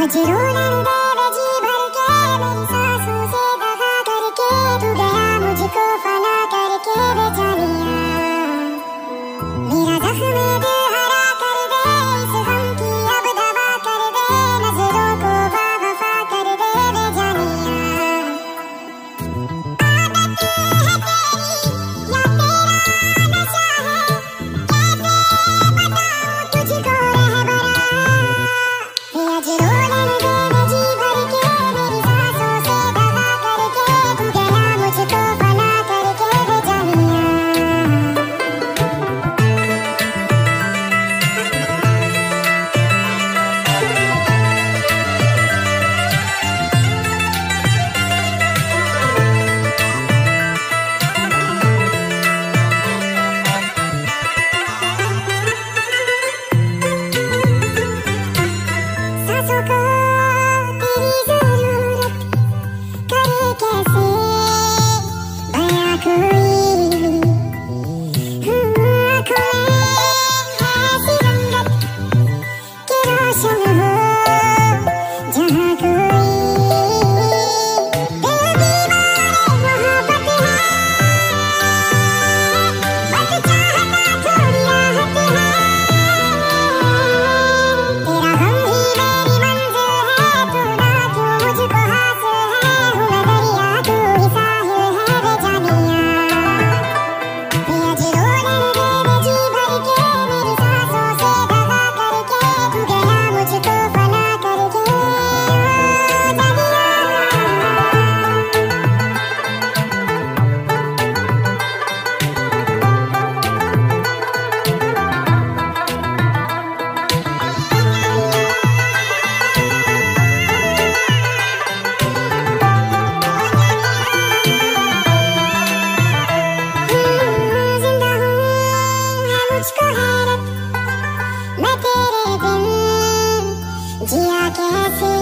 आज रोने दे जी भर के मेरी सांसों से दगा करके तू गया मुझको फना करके वे जानिया मेरा जख्म दिल हरा कर दे इस गम की अब दवा कर दे नजरों को बावफा कर दे वे जानिया आदत है तेरी या तेरा नशा है कैसे बताऊं तुझको रहबरा आज रोने दे जी भर के मेरी सांसों से दगा करके तू गया मुझको फना करके वे जानिया सांसों को तेरी जरूरत करे कैसे बयां कोई आँखों में ऐसी रंगत कि रोशन हो जहाँ कोई दिल दीवाने मोहब्बत है बस चाहता थोड़ी राहत है तेरा गम ही मेरी मंजिल है तू ना क्यों मुझको हासिल है हूँ मैं दरिया तू ही साहिल है वे जानिया आज रोने दे जी भर के मेरी सांसों से दगा करके तू गया मुझको फना करके जानिया जिंदा हूँ है मुझको हैरत मैं तेरे बिन जिया कैसे